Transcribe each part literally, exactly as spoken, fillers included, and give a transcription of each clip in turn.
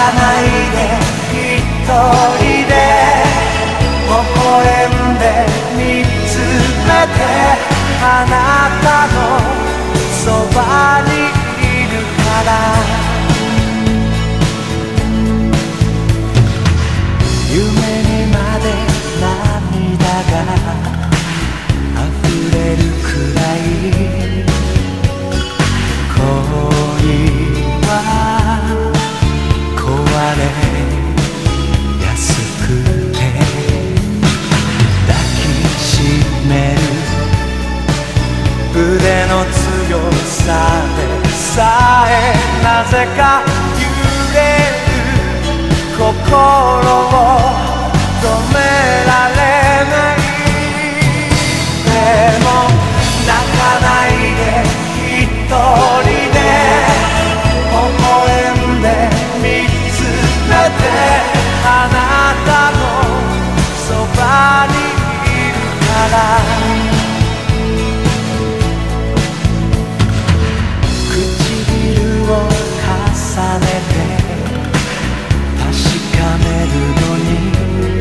ないで一人で微笑んで見つめて、あなたのそばにいるから。夢にまで涙が溢れるくらい、恋は壊れやすくて、抱きしめる腕の強さでさえなぜか揺れる心を止められない。でも泣かないで一人で微笑んで見つめて、あなたのそばにいるから。唇を重ねて確かめるのに、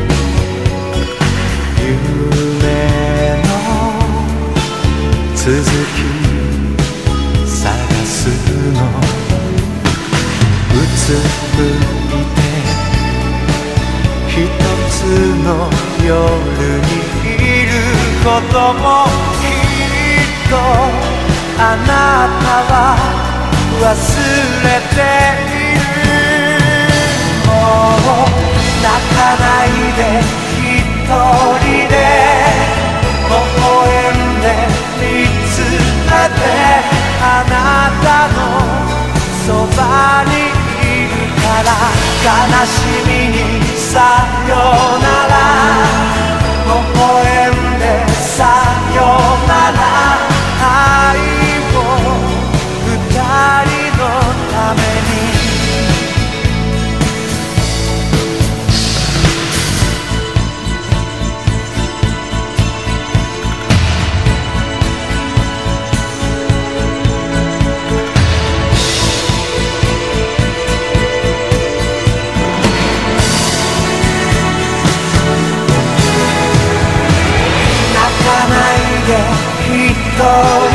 夢の続き探すの。うつむいて一つの夜にいることもきっとあなたは忘れている。もう泣かないで一人で微笑んで見つめて、あなたのそばにいるから。悲しみにさよなら、微笑んでさよなら、愛を二人のために。一人